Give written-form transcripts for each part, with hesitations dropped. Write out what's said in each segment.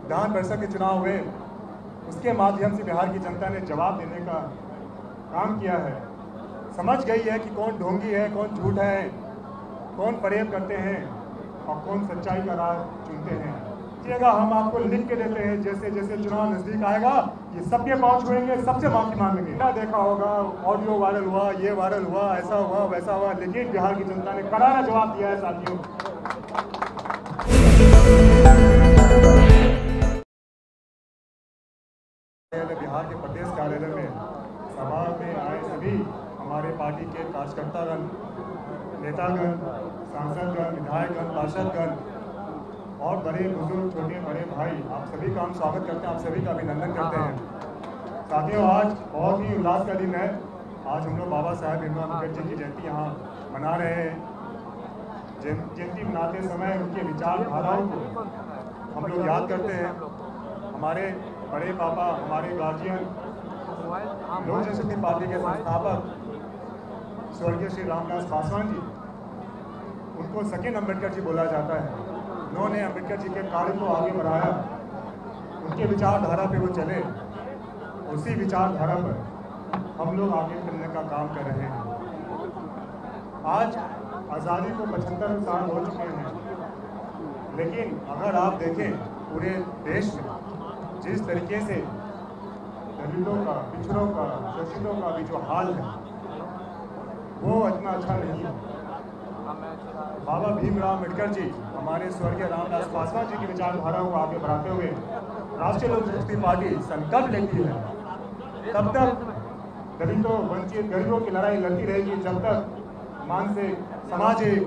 विधान परिषद के चुनाव हुए, उसके माध्यम से बिहार की जनता ने जवाब देने का काम किया है। समझ गई है कि कौन ढोंगी है, कौन झूठ है, कौन फरेब करते हैं और कौन सच्चाई का राह चुनते हैं। देखिएगा, हम आपको लिख के देते हैं, जैसे जैसे चुनाव नजदीक आएगा ये सबके पहुंच हुएंगे, सबसे माफी मांगेंगे। क्या देखा होगा, ऑडियो वायरल हुआ, ये वायरल हुआ, ऐसा हुआ, वैसा हुआ, लेकिन बिहार की जनता ने करारा जवाब दिया है साथियों। बिहार के प्रदेश कार्यालय में सभा में आए सभी हमारे पार्टी के कार्यकर्तागण, नेतागण, सांसदगण, विधायकगण, पार्षदगण और बड़े बुजुर्ग, छोटे बड़े भाई, आप सभी का हम स्वागत करते हैं, आप सभी का अभिनंदन करते हैं। साथियों, आज बहुत ही उल्लास का दिन है। आज हम लोग बाबा साहेब भीमराव अम्बेडकर की जयंती यहाँ मना रहे हैं। जयंती मनाते समय उनके विचारधाराओं को हम लोग याद करते हैं। हमारे बड़े पापा, हमारे गार्जियन, लोक जनशक्ति पार्टी के संस्थापक स्वर्गीय श्री रामदास पासवान जी, उनको सेकेंड अम्बेडकर जी बोला जाता है। उन्होंने अम्बेडकर जी के कार्य को आगे बढ़ाया, उनके विचारधारा पे वो चले, उसी विचारधारा पर हम लोग आगे चलने का काम कर रहे हैं। आज आज़ादी को 75 साल हो चुके हैं, लेकिन अगर आप देखें पूरे देश में जिस तरीके से दलितों का, पिछड़ों का, शोषितों का भी जो हाल है वो इतना अच्छा नहीं है। बाबा भीमराव अम्बेडकर जी, हमारे स्वर्गीय रामदास पासवान जी की विचारधारा को आगे बढ़ाते हुए राष्ट्रीय लोक जनशक्ति पार्टी संकल्प लेती है, तब तक दलितों, वंचित, गरीबों की लड़ाई लड़ती रहेगी, जब तक मानसिक, सामाजिक,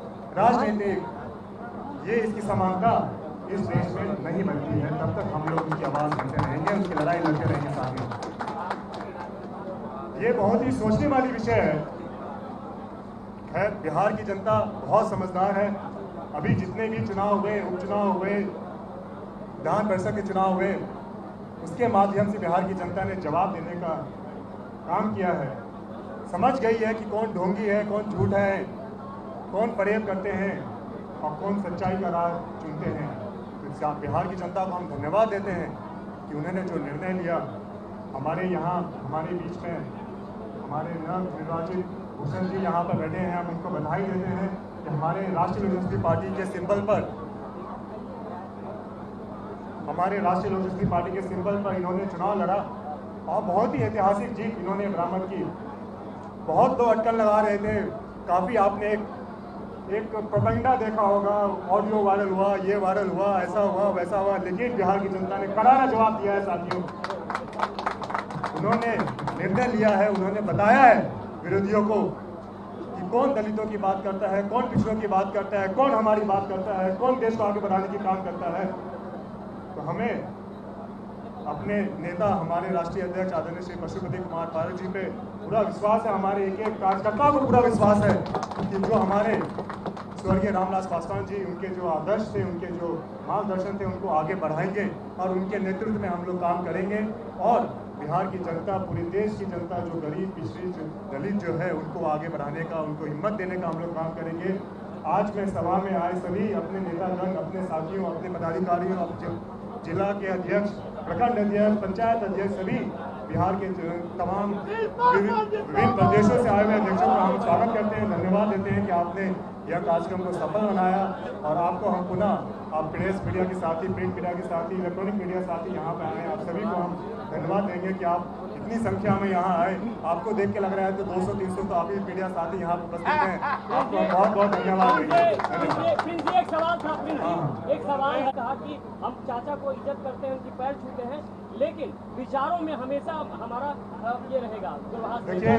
राजनीतिक ये इसकी समानता इस देश में नहीं बनती है, तब तक हम लोग उसकी आवाज़ बनते रहेंगे, उसकी लड़ाई लड़ते रहेंगे। साथियों, ये बहुत ही सोचने वाली विषय है। खैर, बिहार की जनता बहुत समझदार है। अभी जितने भी चुनाव हुए, उपचुनाव हुए, विधान परिषद के चुनाव हुए, उसके माध्यम से बिहार की जनता ने जवाब देने का काम किया है। समझ गई है कि कौन ढोंगी है, कौन झूठ है, कौन फरेब करते हैं और कौन सच्चाई का राह चुनते हैं। तो बिहार की जनता को हम धन्यवाद देते हैं कि उन्होंने जो निर्णय लिया, हमारे यहाँ, हमारे बीच में हमारे नवनिर्वाचित भूषण जी यहाँ पर बैठे हैं, हम उनको बधाई देते हैं कि हमारे राष्ट्रीय लोक जनशक्ति पार्टी के सिंबल पर, हमारे राष्ट्रीय लोक जनशक्ति पार्टी के सिंबल पर इन्होंने चुनाव लड़ा और बहुत ही ऐतिहासिक जीत इन्होंने बरामद की। बहुत लोग अटकल लगा रहे थे, काफ़ी आपने एक प्रोपेगेंडा देखा होगा, ऑडियो वायरल हुआ, ये वायरल हुआ, ऐसा हुआ, वैसा हुआ, लेकिन बिहार की जनता ने करारा जवाब दिया है साथियों। उन्होंने निर्णय लिया है, उन्होंने बताया है विरोधियों को कि कौन दलितों की बात करता है, कौन पिछड़ों की बात करता है, कौन हमारी बात करता है, कौन देश को आगे बढ़ाने की काम करता है। तो हमें अपने नेता, हमारे राष्ट्रीय अध्यक्ष आदरणीय श्री पशुपति कुमार पारस जी पे पूरा विश्वास है, हमारे एक एक कार्यकर्ता को पूरा विश्वास है कि जो हमारे स्वर्गीय रामदास पासवान जी, उनके जो आदर्श थे, उनके जो मार्गदर्शन थे, उनको आगे बढ़ाएंगे और उनके नेतृत्व में हम लोग काम करेंगे। और बिहार की जनता, पूरे देश की जनता, जो गरीब, पिछड़ी, दलित जो है, उनको आगे बढ़ाने का, उनको हिम्मत देने का हम लोग काम करेंगे। आज मैं सभा में आए सभी अपने नेतागण, अपने साथियों, अपने पदाधिकारियों, जिला के अध्यक्ष, प्रखंड अध्यक्ष, पंचायत अध्यक्ष, सभी बिहार के तमाम विभिन्न प्रदेशों से आए हुए अध्यक्षों का हम स्वागत करते हैं, धन्यवाद देते हैं कि आपने यह कार्यक्रम को सफल बनाया। और आपको हम पुनः, आप प्रेस मीडिया के साथी, प्रिंट मीडिया के साथी, इलेक्ट्रॉनिक मीडिया साथी यहाँ पर आए, आप सभी को हम धन्यवाद देंगे कि आप इतनी संख्या में यहाँ आए। आपको देख के लग रहा है तो 200-300 तो आप ही मीडिया साथी यहाँ उपस्थित हैं, आपको बहुत बहुत धन्यवाद देंगे। एक सवाल था, एक सवाल है, कहा कि हम चाचा को इज्जत करते हैं, उनकी पैर छूते हैं, लेकिन विचारों में हमेशा हमारा ये रहेगा। देखिए,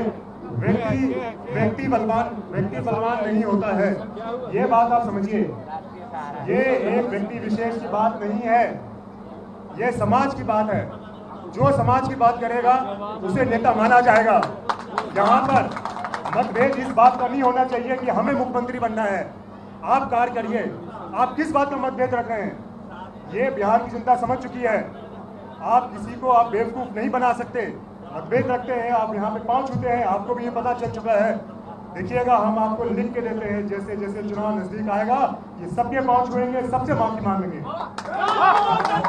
व्यक्ति बलवान नहीं होता है, ये बात आप समझिए। ये एक व्यक्ति विशेष की बात नहीं है, ये समाज की बात है। जो समाज की बात करेगा उसे नेता माना जाएगा। यहाँ पर मतभेद इस बात का नहीं होना चाहिए कि हमें मुख्यमंत्री बनना है। आप कार्य करिए, आप किस बात का मतभेद रख रहे हैं, ये बिहार की जनता समझ चुकी है। आप किसी को आप बेवकूफ़ नहीं बना सकते। मतभेद रखते हैं, आप यहाँ पे पाँव छूते हैं, आपको भी ये पता चल चुका है। देखिएगा, हम आपको लिख के देते हैं, जैसे जैसे चुनाव नजदीक आएगा ये सबके पाँव छुएंगे, सबसे माफी मांगेंगे।